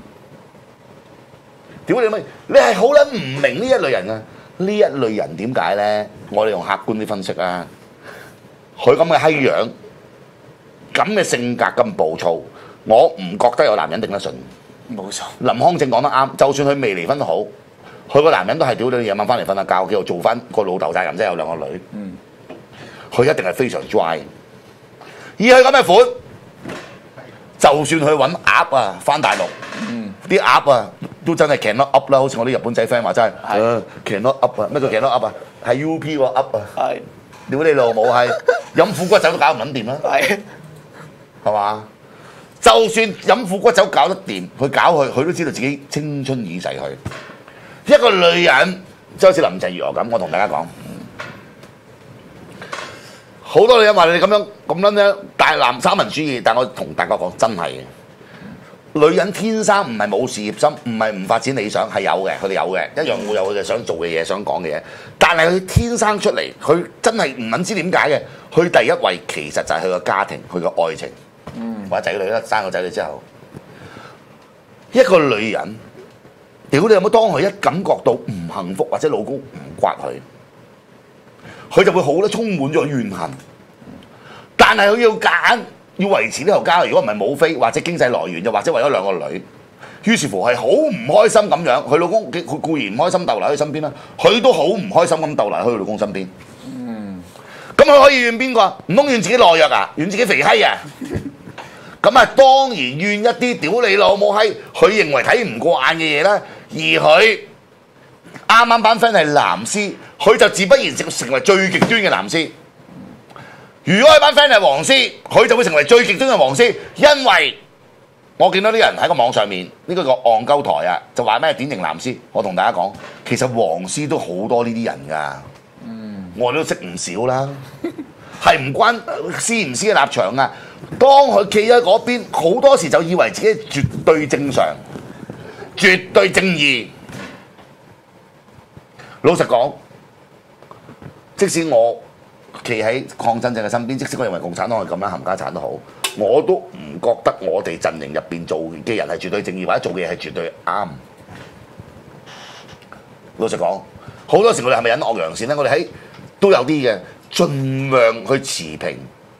屌你咪你係好撚唔明呢一類人啊！呢一類人點解咧？我哋用客觀啲分析啊，佢咁嘅閪樣，咁嘅性格咁暴躁，我唔覺得有男人頂得順。冇錯，林康正講得啱。就算佢未離婚都好，佢個男人都係屌你夜晚翻嚟瞓下覺，叫做做翻個老豆責任，即係有兩個女。嗯，佢一定係非常 dry。而佢咁嘅款，就算去揾鴨啊，翻大陸，嗯，啲鴨啊都真係 cannot up 啦，好似我啲日本仔 friend 話真係，誒 cannot up 啊，咩叫 cannot up 啊？係 U P 個 up 啊，係屌你老母係飲苦骨酒都搞唔撚掂啦，係係嘛？就算飲苦骨酒搞得掂，佢搞佢，佢都知道自己青春已逝去。一個女人，即好似林鄭月娥咁，我同大家講，好多女人話你哋咁樣咁樣咧，大男三民主義，但我同大家講真係嘅，女人天生唔係冇事業心，唔係唔發展理想，係有嘅，佢哋有嘅，一樣會有佢哋想做嘅嘢、想講嘅嘢。但係佢天生出嚟，佢真係唔撚知點解嘅。佢第一位其實就係佢個家庭，佢個愛情。嗯，或者仔女啦，生個仔女之後，一個女人，屌你有冇當佢一感覺到唔幸福或者老公唔刮佢，佢就會好得充滿咗怨恨。但係佢要揀，要維持呢頭家，如果唔係冇飛或者經濟來源，又或者為咗兩個女， 於是乎係好唔開心咁樣，佢老公佢固然唔開心逗留喺佢身邊啦，佢都好唔開心咁逗留喺佢老公身邊。嗯，咁佢可以怨邊個？唔通怨自己懦弱啊？怨自己肥閪啊？咁啊，當然怨一啲屌你老母閪，佢認為睇唔過眼嘅嘢啦。而佢啱啱班 friend 係藍絲，佢就自不然成成為最極端嘅藍絲。如果佢班 friend 係黃絲，佢就會成為最極端嘅黃絲，因為我見到啲人喺個網上面呢、這個個戇鳩台啊，就話咩典型藍絲。我同大家講，其實黃絲都好多呢啲人㗎，嗯，我都識唔少啦，係唔關絲唔絲嘅立場啊。當佢企喺嗰邊，好多時就以為自己絕對正常、絕對正義。老實講，即使我企喺抗爭者嘅身邊，即使我認為共產黨係咁樣冚家產都好，我都唔覺得我哋陣營入邊做嘅人係絕對正義，或者做嘅嘢係絕對啱。老實講，好多時我哋係咪隱惡揚善咧？我哋喺都有啲嘅，盡量去持平。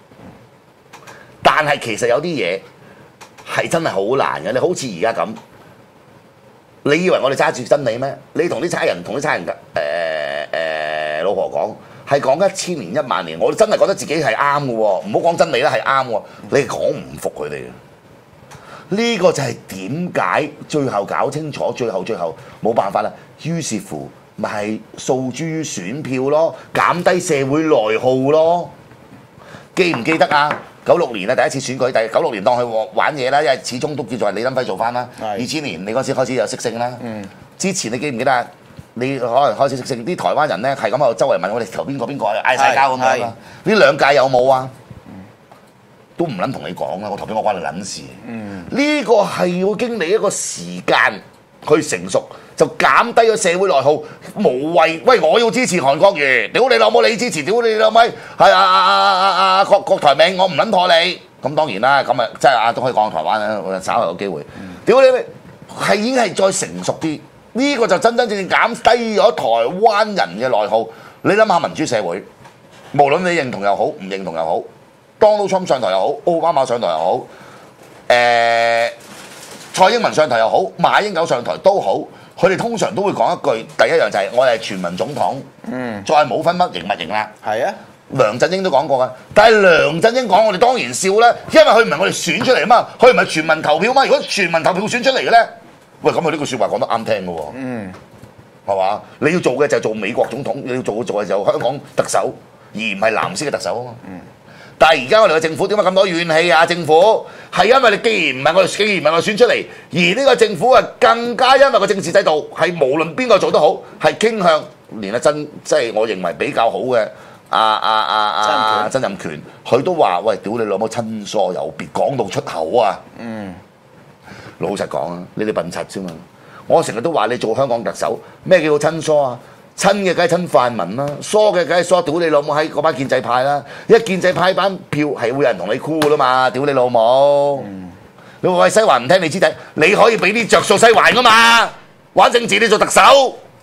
但係其實有啲嘢係真係好難嘅，你好似而家咁，你以為我哋揸住真理咩？你同啲差人同啲差人嘅誒誒老婆講，係講一千年一萬年，我哋真係覺得自己係啱嘅喎，唔好講真理啦，係啱喎，你係講唔服佢哋嘅。呢、這個就係點解最後搞清楚，最後最後冇辦法啦。於是乎，咪係訴諸於選票咯，減低社會內耗咯。記唔記得啊？九六年啊，第一次選舉，第九六年當佢玩嘢啦，因為始終都叫做係李登輝做翻啦。二千年你嗰時開始有識性啦。嗯。之前你記唔記得啊？你可能開始識性，啲台灣人咧係咁喺度周圍問我哋投邊個邊個，嗌晒交咁樣啦。呢兩屆有冇啊？都唔撚同你講啦，我投邊個關你撚事。嗯。呢個係要經歷一個時間去成熟，就減低咗社會內耗，無謂喂我要支持韓國瑜，屌你老母你支持，屌你老味係啊啊啊啊啊郭郭台銘，我唔撚妥你。咁當然啦，咁啊即係啊都可以講台灣啦，稍後有機會。屌、嗯、你係已經係再成熟啲，呢、這個就真真正正減低咗台灣人嘅內耗。你諗下民主社會，無論你認同又好，唔認同又好。Donald Trump 上台又好，奧巴馬上台又好，誒、呃、蔡英文上台又好，馬英九上台都好，佢哋通常都會講一句，第一樣就係我哋係全民總統，嗯，再冇分乜型乜型啦。係啊，梁振英都講過噶，但係梁振英講我哋當然笑啦，因為佢唔係我哋選出嚟啊嘛，佢唔係全民投票嘛。如果全民投票選出嚟嘅咧，喂咁佢呢句説話講得啱聽嘅喎，嗯，係嘛？你要做嘅就係做美國總統，你要做嘅做嘅就香港特首，而唔係藍色嘅特首啊嘛，嗯。但係而家我哋嘅政府點解咁多怨氣啊？政府係因為你既然唔係我哋，既然唔係我哋選出嚟，而呢個政府啊更加因為個政治制度係無論邊個做得好，係傾向連阿曾即係我認為比較好嘅阿阿阿阿曾蔭權，佢都話：喂，屌你老母親疏有別，講到出口啊！嗯，老實講啊，你哋笨柒啫嘛！我成日都話你做香港特首，咩叫做親疏啊？親嘅梗係親泛民啦，疏嘅梗係疏屌你老母喺嗰班建制派啦，一建制派班票係會有人同你箍噶啦嘛，屌你老母！嗯、你話喂西環唔聽你知仔，你可以俾啲着數西環噶嘛，玩政治你做特首，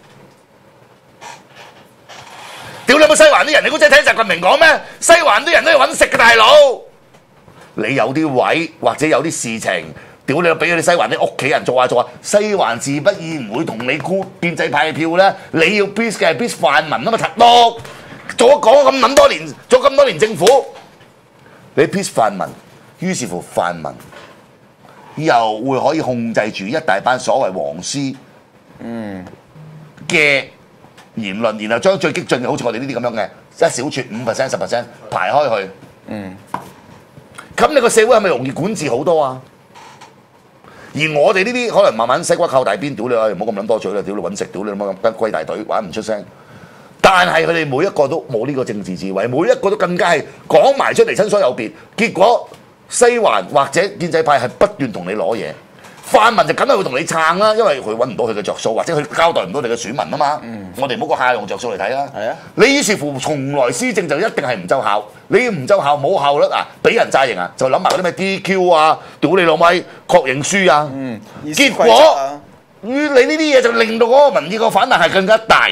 屌你冇西環啲人，你估真係聽習近平講咩？西環啲人都係揾食嘅大佬，你有啲位或者有啲事情。屌你！俾佢哋西環啲屋企人做下做下，西環自不然唔會同你估建制派嘅票咧。你要 bis 嘅係 bis 泛民啊嘛，柒多做咗講咁撚多年，做咁多年政府，你 bis 泛民，於是乎泛民又會可以控制住一大班所謂黃絲嗯嘅言論，然後將最激進嘅好似我哋呢啲咁樣嘅一小撮五 percent 十 percent 排開去，嗯，咁你個社會係咪容易管治好多啊？而我哋呢啲可能慢慢西瓜靠大邊，屌你啊！唔好咁撚多嘴啦，屌你揾食，屌你咁樣龜大隊玩唔出聲。但係佢哋每一個都冇呢個政治智慧，每一個都更加係講埋出嚟親疏有別。結果西環或者建制派係不斷同你攞嘢，泛民就梗係會同你撐啦，因為佢揾唔到佢嘅着數，或者佢交代唔到你嘅選民啊嘛。嗯、我哋唔好講下用着數嚟睇啦。係啊，你於是乎從來施政就一定係唔奏效，你唔奏效冇效率啊，俾人詐型啊，就諗埋嗰啲咩 D Q 啊，屌你老味確認書啊。嗯、結果於你呢啲嘢就令到嗰個民意個反彈係更加大。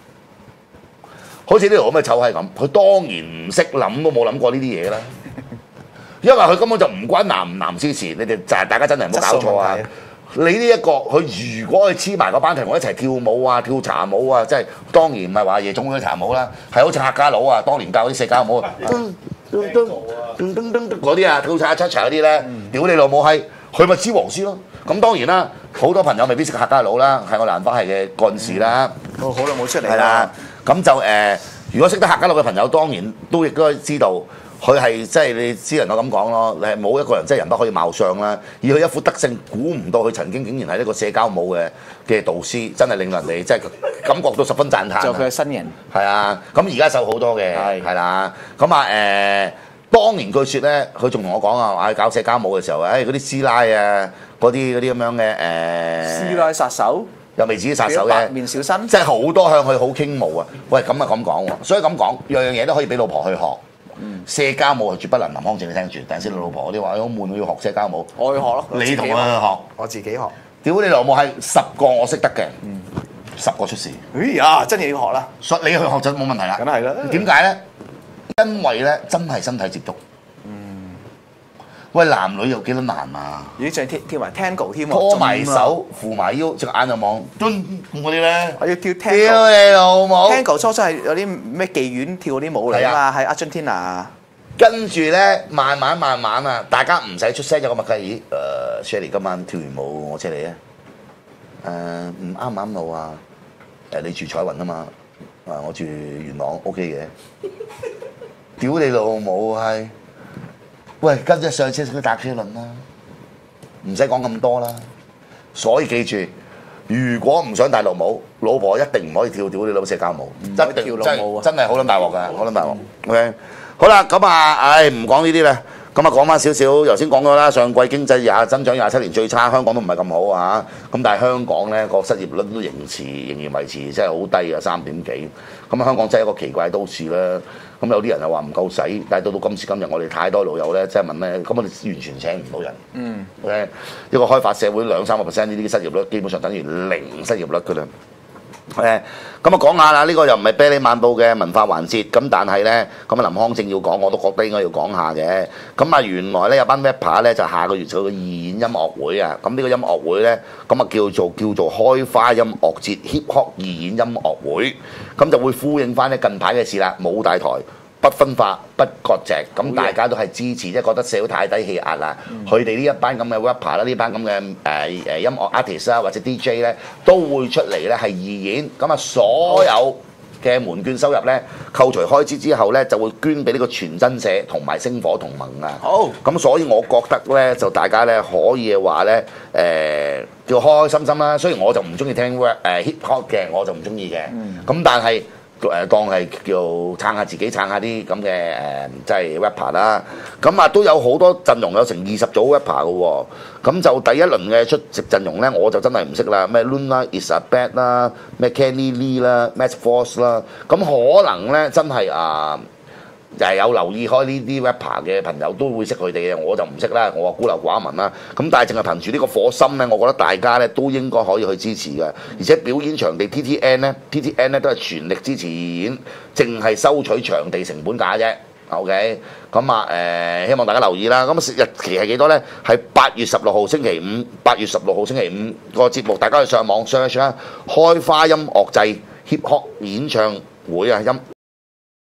好似呢條咁嘅臭閪咁，佢當然唔識諗都冇諗過呢啲嘢啦。 因為佢根本就唔關男唔男之事，你哋就係大家真係唔好搞錯啊！你呢、這、一個佢如果佢黐埋嗰班同我一齊跳舞啊、跳茶舞啊，即係當然唔係話夜總會茶舞啦，係好似客家佬啊，當年教啲社交舞啊，噔噔噔噔噔噔嗰啲啊，跳茶七茶嗰啲咧，屌你老母閪，佢咪知黃絲咯。咁當然啦，好多朋友未必識客家佬啦，係我蘭花系嘅幹事啦。 我好耐冇出嚟係啦，咁就誒、呃，如果識得客家佬嘅朋友，當然都亦都知道。佢係即係你只能夠咁講咯，你係冇一個人真係人不可以貌相啦。而佢一副德性，估唔到佢曾經竟然係一個社交舞嘅嘅導師，真係令人哋即係感覺到十分讚歎。 就佢嘅身形係啊，咁而家瘦好多嘅係啦。咁啊誒，當年據説咧，佢仲同我講啊，話搞社交舞嘅時候，誒嗰啲師奶啊，嗰啲嗰啲咁樣嘅誒， 師奶殺手又未至於殺手嘅白面小生， 即係好多向佢好傾慕啊。喂，咁啊咁講喎，所以咁講，樣樣嘢都可以俾老婆去學。嗯、社交舞係絕不能林康正你聽住，但係先老婆嗰啲話好悶，我要學社交舞， 我去學咯。 你同佢去學， 我自己學。 屌你老母係十個我識得嘅，嗯、十個出事。 哎呀，真係要學啦！ 所以你去學就冇問題啦。 梗係啦。 點解咧？因為咧真係身體接觸。嗯。喂，男女有幾多難啊？ 咦，仲跳跳埋 Tango 添喎， 拖埋手、扶埋腰，隻眼就望蹲嗰啲咧。 我要跳 Tango。 屌你老母 ！Tango 初初係有啲咩妓院跳嗰啲舞嚟啊嘛，喺 Argentina。 跟住咧，慢慢慢慢啊，大家唔使出聲有個默契。咦？誒 ，Shelly 今晚跳完舞，我車你啊。誒，唔啱唔啱路啊？誒，你住彩雲啊嘛？啊，我住元朗 ，OK 嘅。屌你老母係！喂，跟住上車食啲搭車輪啦，唔使講咁多啦。所以記住，如果唔想大陸舞，老婆一定唔可以跳屌你老社交舞，一定跳老舞啊！ 真係好撚大鑊㗎，好撚大鑊。OK，好啦，咁啊，唉，唔講呢啲啦。咁啊，講翻少少，頭先講咗啦，上季經濟廿增長廿七年最差，香港都唔係咁好啊。咁但係香港咧個失業率都仍持仍然維持，真係好低啊，三點幾。咁啊，香港真係一個奇怪都市啦。咁有啲人又話唔夠使，但係到到今時今日，我哋太多老友咧，即係問咧，咁我哋完全請唔到人。嗯。誒，一個開發社會兩三個 percent 呢啲失業率，基本上等於零失業率㗎啦。誒，咁啊講下啦，呢個又唔係啤梨漫報嘅文化環節，咁但係咧，咁啊林康正要講，我都覺得應該要講下嘅。咁啊原來咧有班 rapper 咧就下個月做個義演音樂會啊，咁呢個音樂會咧，咁啊叫做叫做開花音樂節 hip hop 義演音樂會，咁就會呼應翻咧近排嘅事啦，冇大台。不分化、不割席，咁大家都係支持，即係覺得社會太低氣壓啦。佢哋呢一班咁嘅 rapper 啦，呢班咁嘅誒誒音樂 artist 啦，或者 D J 咧，都會出嚟咧係義演。咁啊，所有嘅門券收入咧，扣除開支之後咧，就會捐俾呢個全真社同埋星火同盟啊。好，咁所以我覺得咧，就大家咧可以嘅話咧，誒、呃、叫開開心心啦。雖然我就唔中意聽 rap 誒 hip hop 嘅，我就唔中意嘅。咁、嗯、但係。誒當係叫撐下自己，撐下啲咁嘅誒，即係 rapper 啦。咁啊都有好多陣容，有成二十組 rapper 嘅喎。咁就第一輪嘅出席陣容咧，我就真係唔識啦。咩 Luna is a bad 啦，咩 Kenny Lee 啦，Matt Force 啦。咁可能咧真係啊〜就係有留意開呢啲 rapper 嘅朋友都會識佢哋嘅，我就唔識啦，我孤陋寡聞啦。咁但係淨係憑住呢個火心咧，我覺得大家咧都應該可以去支持嘅。而且表演場地 T T N 咧 ，T T N 咧都係全力支持演，淨係收取場地成本價啫。OK，咁啊誒，希望大家留意啦。咁日期係幾多咧？係八月十六號星期五，八月十六號星期五個節目，大家去上網 search 啦，開花音樂祭 hip hop 演唱會啊，音